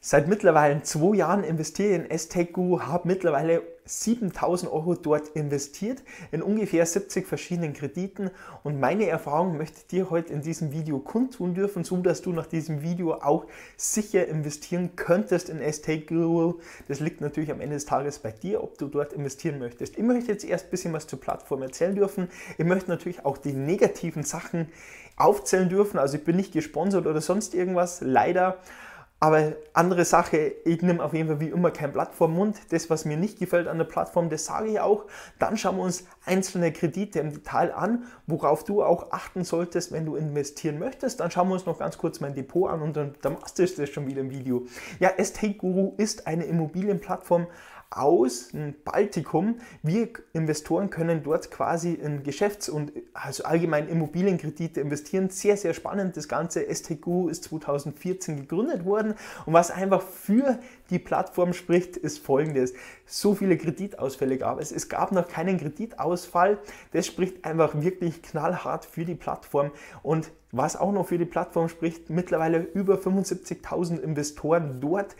Seit mittlerweile 2 Jahren investiere ich in STakeGuru, habe mittlerweile 7.000 Euro dort investiert in ungefähr 70 verschiedenen Krediten und meine Erfahrung möchte ich dir heute in diesem Video kundtun dürfen, so dass du nach diesem Video auch sicher investieren könntest in STakeGuru. Das liegt natürlich am Ende des Tages bei dir, ob du dort investieren möchtest. Ich möchte jetzt erst ein bisschen was zur Plattform erzählen dürfen. Ich möchte natürlich auch die negativen Sachen aufzählen dürfen, also ich bin nicht gesponsert oder sonst irgendwas, leider. Aber andere Sache, ich nehme auf jeden Fall wie immer kein Blatt vor den Mund. Das, was mir nicht gefällt an der Plattform, das sage ich auch. Dann schauen wir uns einzelne Kredite im Detail an, worauf du auch achten solltest, wenn du investieren möchtest. Dann schauen wir uns noch ganz kurz mein Depot an und dann machst du das schon wieder im Video. Ja, STakeGuru ist eine Immobilienplattform aus dem Baltikum. Wir Investoren können dort quasi in Geschäfts- und also allgemein Immobilienkredite investieren. Sehr, sehr spannend. Das Ganze STakeGuru ist 2014 gegründet worden und was einfach für die Plattform spricht, ist folgendes. So viele Kreditausfälle gab es. Es gab noch keinen Kreditausfall. Das spricht einfach wirklich knallhart für die Plattform und was auch noch für die Plattform spricht, mittlerweile über 75.000 Investoren dort,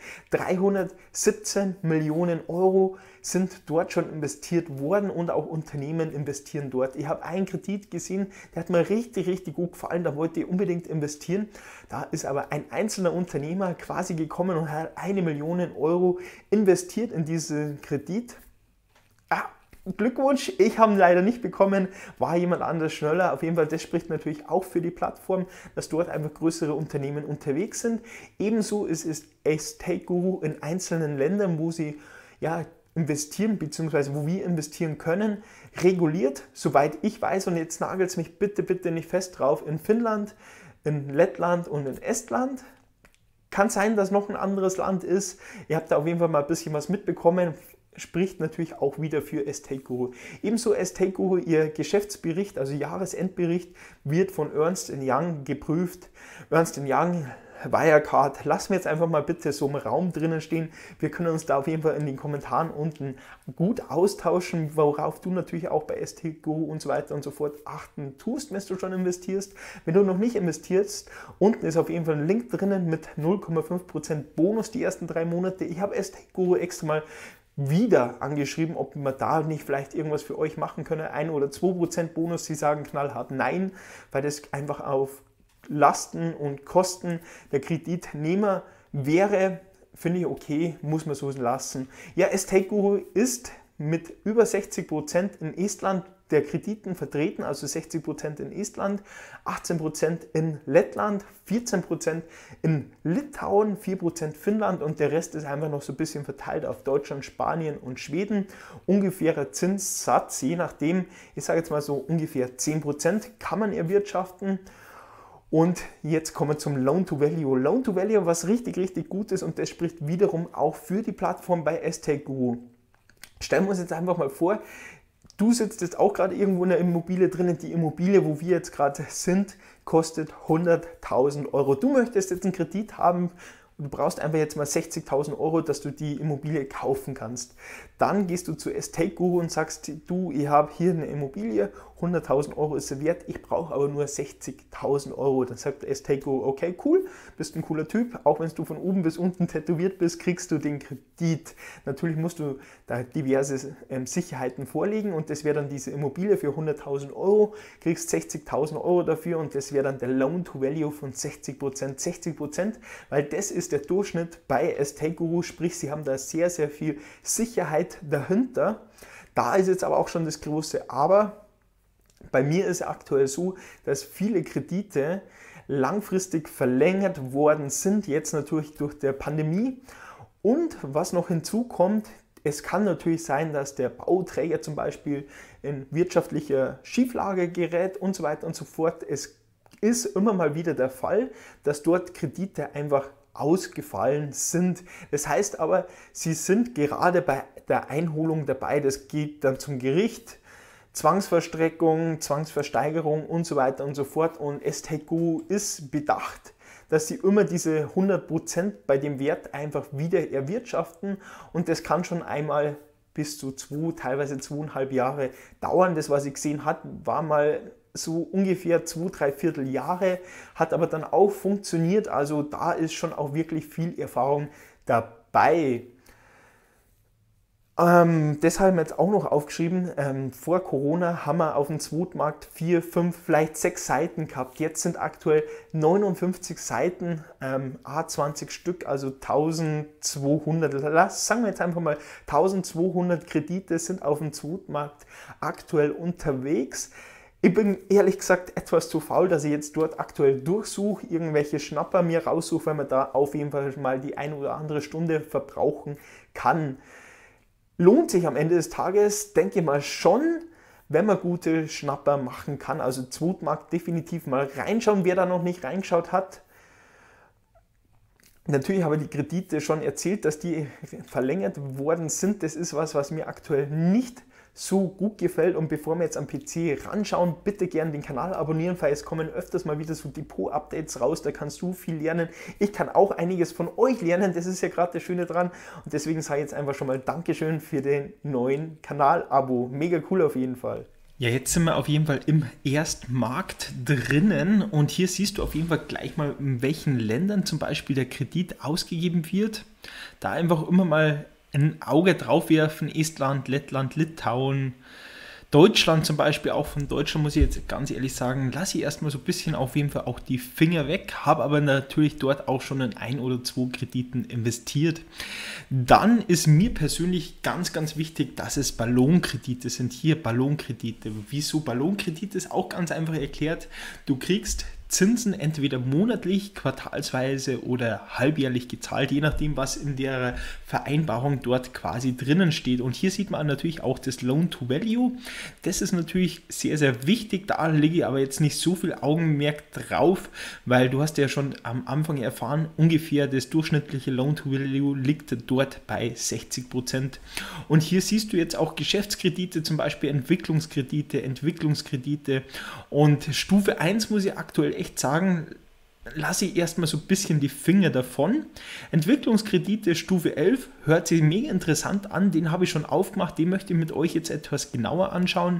317 Millionen Euro sind dort schon investiert worden und auch Unternehmen investieren dort. Ich habe einen Kredit gesehen, der hat mir richtig, richtig gut gefallen, da wollte ich unbedingt investieren. Da ist aber ein einzelner Unternehmer quasi gekommen und hat 1 Million Euro investiert in diesen Kredit. Glückwunsch, ich habe ihn leider nicht bekommen, war jemand anders schneller. Auf jeden Fall, das spricht natürlich auch für die Plattform, dass dort einfach größere Unternehmen unterwegs sind. Ebenso ist es STakeGuru in einzelnen Ländern, wo sie investieren, beziehungsweise wo wir investieren können, reguliert, soweit ich weiß, und jetzt nagelt es mich bitte, bitte nicht fest drauf, in Finnland, in Lettland und in Estland. Kann sein, dass noch ein anderes Land ist. Ihr habt da auf jeden Fall mal ein bisschen was mitbekommen. Spricht natürlich auch wieder für STakeGuru. Ebenso STakeGuru, ihr Geschäftsbericht, also Jahresendbericht, wird von Ernst & Young geprüft. Ernst & Young, Wirecard, lassen wir jetzt einfach mal bitte so im Raum drinnen stehen. Wir können uns da auf jeden Fall in den Kommentaren unten gut austauschen, worauf du natürlich auch bei STakeGuru und so weiter und so fort achten tust, wenn du schon investierst. Wenn du noch nicht investierst, unten ist auf jeden Fall ein Link drinnen mit 0,5% Bonus die ersten 3 Monate. Ich habe STakeGuru extra mal wieder angeschrieben, ob wir da nicht vielleicht irgendwas für euch machen können, 1 oder 2% Bonus. Sie sagen knallhart nein, weil das einfach auf Lasten und Kosten der Kreditnehmer wäre. Finde ich okay, muss man so lassen. Ja, STakeGuru ist mit über 60% in Estland der Krediten vertreten, also 60% in Estland, 18% in Lettland, 14% in Litauen, 4% Finnland und der Rest ist einfach noch so ein bisschen verteilt auf Deutschland, Spanien und Schweden. Ungefährer Zinssatz, je nachdem, ich sage jetzt mal so ungefähr 10% kann man erwirtschaften. Und jetzt kommen wir zum Loan-to-Value. Loan-to-Value, was richtig, richtig gut ist und das spricht wiederum auch für die Plattform bei STakeGuru. Stellen wir uns jetzt einfach mal vor, du sitzt jetzt auch gerade irgendwo in der Immobilie drinnen. Die Immobilie, wo wir jetzt gerade sind, kostet 100.000 Euro. Du möchtest jetzt einen Kredit haben und du brauchst einfach jetzt mal 60.000 Euro, dass du die Immobilie kaufen kannst. Dann gehst du zu STakeGuru und sagst, du, ich habe hier eine Immobilie, 100.000 Euro ist sie wert, ich brauche aber nur 60.000 Euro. Dann sagt STakeGuru, okay, cool, bist ein cooler Typ, auch wenn du von oben bis unten tätowiert bist, kriegst du den Kredit. Natürlich musst du da diverse Sicherheiten vorlegen und das wäre dann diese Immobilie für 100.000 Euro, kriegst 60.000 Euro dafür und das wäre dann der Loan-to-Value von 60%. 60%, weil das ist der Durchschnitt bei STakeGuru, sprich, sie haben da sehr, sehr viel Sicherheit dahinter. Da ist jetzt aber auch schon das große Aber. Bei mir ist aktuell so, dass viele Kredite langfristig verlängert worden sind, jetzt natürlich durch die Pandemie. Und was noch hinzukommt, es kann natürlich sein, dass der Bauträger zum Beispiel in wirtschaftlicher Schieflage gerät und so weiter und so fort. Es ist immer mal wieder der Fall, dass dort Kredite einfach ausgefallen sind. Das heißt aber, sie sind gerade bei der Einholung dabei, das geht dann zum Gericht, Zwangsverstreckung, Zwangsversteigerung und so weiter und so fort und STakeGuru ist bedacht, dass sie immer diese 100% bei dem Wert einfach wieder erwirtschaften und das kann schon einmal bis zu 2, teilweise 2,5 Jahre dauern. Das, was ich gesehen habe, war mal so ungefähr 2-3 Jahre, hat aber dann auch funktioniert, also da ist schon auch wirklich viel Erfahrung dabei. Deshalb jetzt auch noch aufgeschrieben, vor Corona haben wir auf dem Zweitmarkt 4, 5, vielleicht 6 Seiten gehabt. Jetzt sind aktuell 59 Seiten, 20 Stück, also 1200, sagen wir jetzt einfach mal 1200 Kredite sind auf dem Zweitmarkt aktuell unterwegs. Ich bin ehrlich gesagt etwas zu faul, dass ich jetzt dort aktuell durchsuche, irgendwelche Schnapper mir raussuche, weil man da auf jeden Fall mal die ein oder andere Stunde verbrauchen kann. Lohnt sich am Ende des Tages, denke ich mal schon, wenn man gute Schnapper machen kann. Also Zweitmarkt definitiv mal reinschauen, wer da noch nicht reingeschaut hat. Natürlich habe ich die Kredite schon erzählt, dass die verlängert worden sind. Das ist was mir aktuell nicht so gut gefällt. Und bevor wir jetzt am PC ranschauen, bitte gerne den Kanal abonnieren, weil es kommen öfters mal wieder so Depot-Updates raus, da kannst du viel lernen. Ich kann auch einiges von euch lernen, das ist ja gerade das Schöne dran. Und deswegen sage ich jetzt einfach schon mal Dankeschön für den neuen Kanal-Abo. Mega cool auf jeden Fall. Ja, jetzt sind wir auf jeden Fall im Erstmarkt drinnen und hier siehst du auf jeden Fall gleich mal, in welchen Ländern zum Beispiel der Kredit ausgegeben wird. Da einfach immer mal ein Auge drauf werfen, Estland, Lettland, Litauen, Deutschland zum Beispiel, auch von Deutschland muss ich jetzt ganz ehrlich sagen, lasse ich erstmal so ein bisschen auf jeden Fall auch die Finger weg, habe aber natürlich dort auch schon in 1 oder 2 Krediten investiert. Dann ist mir persönlich ganz, ganz wichtig, dass es Ballonkredite sind. Hier Ballonkredite. Wieso Ballonkredite? Ist auch ganz einfach erklärt. Du kriegst Zinsen entweder monatlich, quartalsweise oder halbjährlich gezahlt, je nachdem, was in der Vereinbarung dort quasi drinnen steht. Und hier sieht man natürlich auch das Loan to Value. Das ist natürlich sehr, sehr wichtig. Da lege ich aber jetzt nicht so viel Augenmerk drauf, weil du hast ja schon am Anfang erfahren, ungefähr das durchschnittliche Loan to Value liegt dort bei 60%. Und hier siehst du jetzt auch Geschäftskredite, zum Beispiel Entwicklungskredite und Stufe 1 muss ich aktuell echt sagen, lasse ich erstmal so ein bisschen die Finger davon. Entwicklungskredite Stufe 11 hört sich mega interessant an, den habe ich schon aufgemacht, den möchte ich mit euch jetzt etwas genauer anschauen.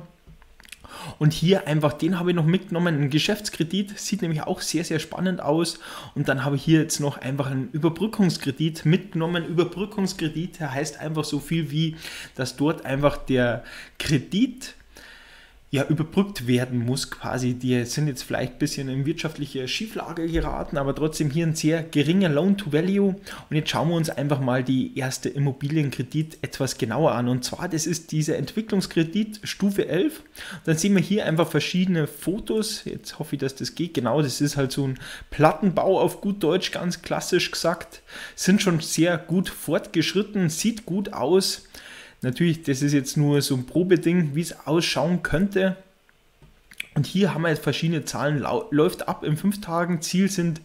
Und hier einfach, den habe ich noch mitgenommen, ein Geschäftskredit, sieht nämlich auch sehr, sehr spannend aus. Und dann habe ich hier jetzt noch einfach einen Überbrückungskredit mitgenommen. Überbrückungskredit heißt einfach so viel wie, dass dort einfach der Kredit überbrückt werden muss quasi. Die sind jetzt vielleicht ein bisschen in wirtschaftliche Schieflage geraten, aber trotzdem hier ein sehr geringer Loan-to-Value. Und jetzt schauen wir uns einfach mal die erste Immobilienkredit etwas genauer an. Und zwar, das ist dieser Entwicklungskredit Stufe 11. Dann sehen wir hier einfach verschiedene Fotos. Jetzt hoffe ich, dass das geht. Genau, das ist halt so ein Plattenbau auf gut Deutsch, ganz klassisch gesagt. Sind schon sehr gut fortgeschritten, sieht gut aus. Natürlich, das ist jetzt nur so ein Probeding, wie es ausschauen könnte. Und hier haben wir jetzt verschiedene Zahlen, läuft ab in 5 Tagen, Ziel sind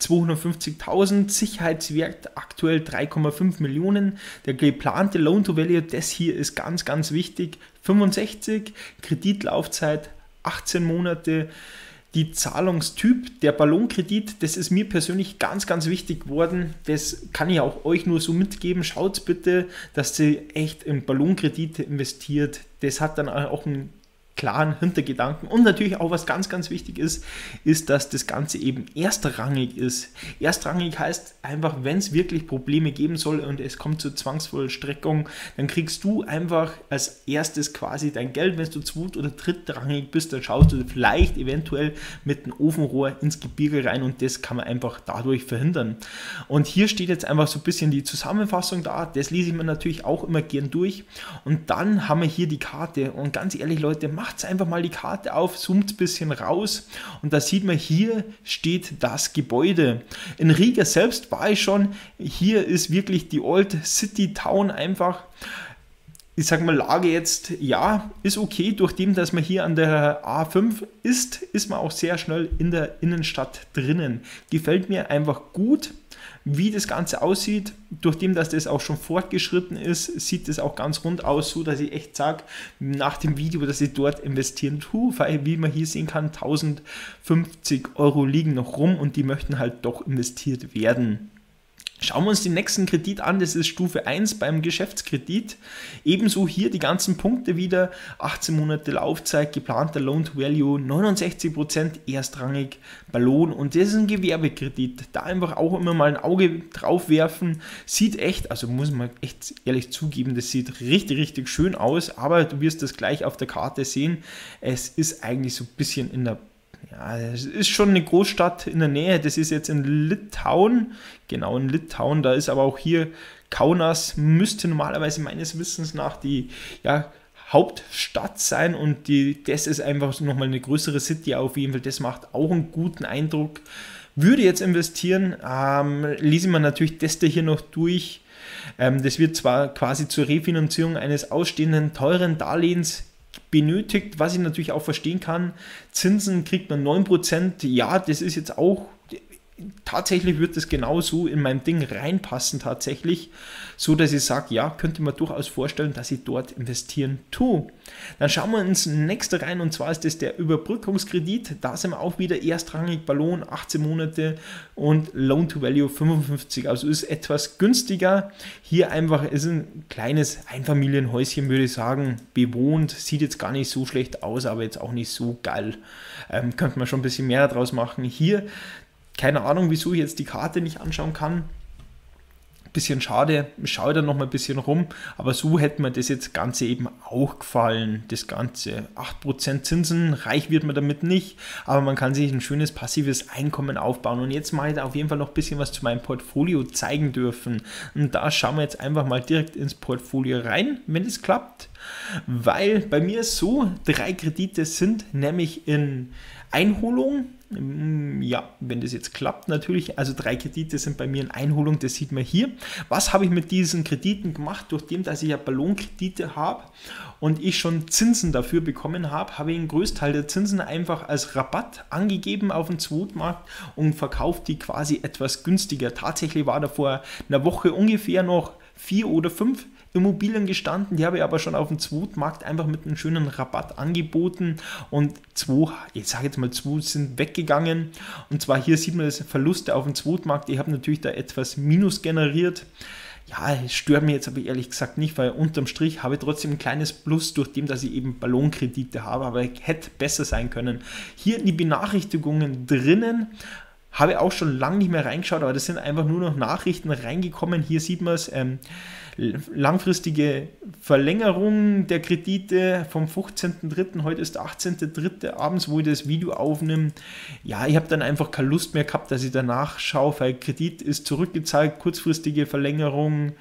250.000, Sicherheitswert aktuell 3,5 Millionen. Der geplante Loan-to-Value, das hier ist ganz, ganz wichtig, 65, Kreditlaufzeit 18 Monate. Die Zahlungstyp, der Ballonkredit, das ist mir persönlich ganz, ganz wichtig geworden. Das kann ich auch euch nur so mitgeben. Schaut bitte, dass ihr echt in Ballonkredite investiert. Das hat dann auch einen klaren Hintergedanken. Und natürlich auch, was ganz, ganz wichtig ist, dass das Ganze eben erstrangig ist. Erstrangig heißt einfach, wenn es wirklich Probleme geben soll und es kommt zur Zwangsvollstreckung, dann kriegst du einfach als erstes quasi dein Geld. Wenn du zweit- oder drittrangig bist, dann schaust du vielleicht eventuell mit einem Ofenrohr ins Gebirge rein und das kann man einfach dadurch verhindern. Und hier steht jetzt einfach so ein bisschen die Zusammenfassung da. Das lese ich mir natürlich auch immer gern durch. Und dann haben wir hier die Karte. Und ganz ehrlich, Leute, macht einfach mal die Karte auf, zoomt ein bisschen raus und da sieht man, hier steht das Gebäude. In Riga selbst war ich schon, hier ist wirklich die Old City Town einfach. Ich sage mal, Lage jetzt, ja, ist okay, durch dem, dass man hier an der A5 ist man auch sehr schnell in der Innenstadt drinnen. Gefällt mir einfach gut. Wie das Ganze aussieht, durch dem, dass das auch schon fortgeschritten ist, sieht es auch ganz rund aus, so dass ich echt sage, nach dem Video, dass ich dort investieren tue, weil wie man hier sehen kann, 1050 € liegen noch rum und die möchten halt doch investiert werden. Schauen wir uns den nächsten Kredit an, das ist Stufe 1 beim Geschäftskredit. Ebenso hier die ganzen Punkte wieder, 18 Monate Laufzeit, geplanter Loan-to-Value, 69% erstrangig, Ballon und das ist ein Gewerbekredit. Da einfach auch immer mal ein Auge drauf werfen, sieht echt, also muss man echt ehrlich zugeben, das sieht richtig, richtig schön aus, aber du wirst das gleich auf der Karte sehen, es ist eigentlich so ein bisschen in der ja, es ist schon eine Großstadt in der Nähe, das ist jetzt in Litauen, genau in Litauen, da ist aber auch hier Kaunas, müsste normalerweise meines Wissens nach die Hauptstadt sein und das ist einfach nochmal eine größere City auf jeden Fall, das macht auch einen guten Eindruck. Würde jetzt investieren, lese ich mir natürlich das hier noch durch, das wird zwar quasi zur Refinanzierung eines ausstehenden teuren Darlehens benötigt, was ich natürlich auch verstehen kann. Zinsen kriegt man 9%, ja, das ist jetzt auch, tatsächlich wird das genauso in meinem Ding reinpassen tatsächlich, so dass ich sage, ja, könnte man durchaus vorstellen, dass ich dort investieren tue. Dann schauen wir ins nächste rein und zwar ist das der Überbrückungskredit, da sind wir auch wieder erstrangig, Ballon 18 Monate und Loan-to-Value 55, also ist etwas günstiger. Hier einfach ist ein kleines Einfamilienhäuschen, würde ich sagen, bewohnt, sieht jetzt gar nicht so schlecht aus, aber jetzt auch nicht so geil. Könnte man schon ein bisschen mehr daraus machen. Hier keine Ahnung, wieso ich jetzt die Karte nicht anschauen kann. Bisschen schade, ich schaue da noch mal ein bisschen rum, aber so hätte mir das jetzt Ganze eben auch gefallen, das Ganze. 8% Zinsen, reich wird man damit nicht, aber man kann sich ein schönes passives Einkommen aufbauen und jetzt mache ich da auf jeden Fall noch ein bisschen was zu meinem Portfolio zeigen dürfen und da schauen wir jetzt einfach mal direkt ins Portfolio rein, wenn es klappt, weil bei mir so 3 Kredite sind, nämlich in Einholung. Ja, wenn das jetzt klappt natürlich, also 3 Kredite sind bei mir in Einholung, das sieht man hier. Was habe ich mit diesen Krediten gemacht? Durch dem, dass ich ja Ballonkredite habe und ich schon Zinsen dafür bekommen habe, habe ich einen Großteil der Zinsen einfach als Rabatt angegeben auf dem Zweitmarkt und verkauft die quasi etwas günstiger. Tatsächlich war da vor einer Woche ungefähr noch 4 oder 5 Immobilien gestanden, die habe ich aber schon auf dem Zweitmarkt einfach mit einem schönen Rabatt angeboten und 2 sind weggegangen und zwar hier sieht man das Verluste auf dem Zweitmarkt, ich habe natürlich da etwas Minus generiert. Ja, es stört mich jetzt aber ehrlich gesagt nicht, weil unterm Strich habe ich trotzdem ein kleines Plus durch dem, dass ich eben Ballonkredite habe, aber hätte besser sein können. Hier die Benachrichtigungen drinnen, habe ich auch schon lange nicht mehr reingeschaut, aber das sind einfach nur noch Nachrichten reingekommen. Hier sieht man es, langfristige Verlängerung der Kredite vom 15.03., heute ist der 18.03. abends, wo ich das Video aufnehme. Ja, ich habe dann einfach keine Lust mehr gehabt, dass ich danach schaue, weil Kredit ist zurückgezahlt, kurzfristige Verlängerung,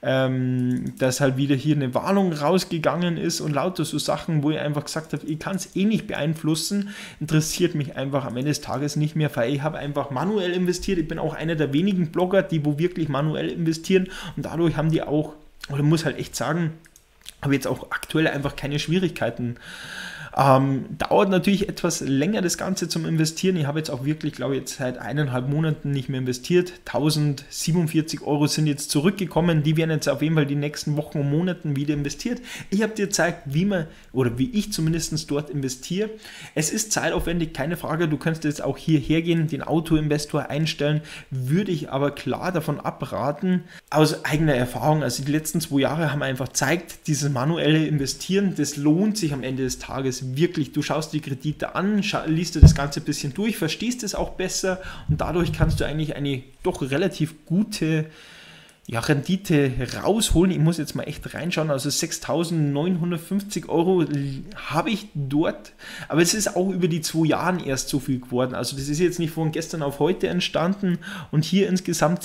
dass halt wieder hier eine Warnung rausgegangen ist und lauter so Sachen, wo ich einfach gesagt habe, ich kann es eh nicht beeinflussen, interessiert mich einfach am Ende des Tages nicht mehr, weil ich habe einfach manuell investiert, ich bin auch einer der wenigen Blogger, die wo wirklich manuell investieren und dadurch haben die auch, oder muss halt echt sagen, habe jetzt auch aktuell einfach keine Schwierigkeiten. Dauert natürlich etwas länger das Ganze zum Investieren. Ich habe jetzt auch wirklich, glaube ich, jetzt seit 1,5 Monaten nicht mehr investiert. 1047 Euro sind jetzt zurückgekommen. Die werden jetzt auf jeden Fall die nächsten Wochen und Monaten wieder investiert. Ich habe dir gezeigt, wie ich zumindest dort investiere. Es ist zeitaufwendig, keine Frage. Du kannst jetzt auch hierher gehen, den Auto-Investor einstellen. Würde ich aber klar davon abraten, aus eigener Erfahrung. Also die letzten 2 Jahre haben einfach gezeigt, dieses manuelle Investieren, das lohnt sich am Ende des Tages wirklich. Du schaust die Kredite an, liest dir das Ganze ein bisschen durch, verstehst es auch besser und dadurch kannst du eigentlich eine doch relativ gute Rendite rausholen. Ich muss jetzt mal echt reinschauen, also 6.950 Euro habe ich dort, aber es ist auch über die 2 Jahre erst so viel geworden, also das ist jetzt nicht von gestern auf heute entstanden und hier insgesamt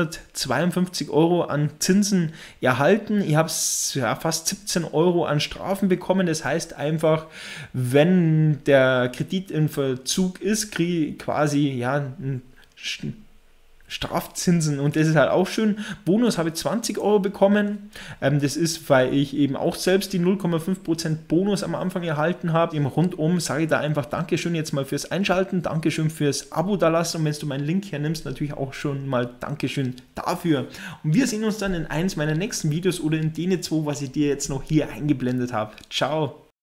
652 Euro an Zinsen erhalten. Ich habe fast 17 Euro an Strafen bekommen, das heißt einfach, wenn der Kredit in Verzug ist, kriege ich quasi ein Strafzinsen und das ist halt auch schön. Bonus habe ich 20 Euro bekommen. Das ist, weil ich eben auch selbst die 0,5% Bonus am Anfang erhalten habe. Im Rundum sage ich da einfach Dankeschön jetzt mal fürs Einschalten, Dankeschön fürs Abo da lassen und wenn du meinen Link hernimmst, natürlich auch schon mal Dankeschön dafür. Und wir sehen uns dann in eins meiner nächsten Videos oder in denen 2, was ich dir jetzt noch hier eingeblendet habe. Ciao!